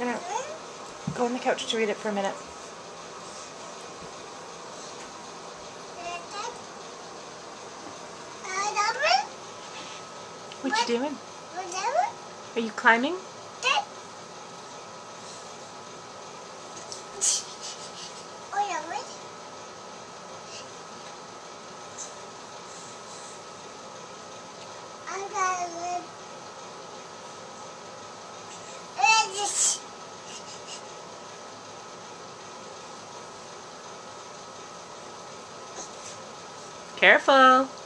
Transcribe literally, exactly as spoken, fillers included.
gonna go on the couch to read it for a minute. What you doing? Are you climbing? Careful.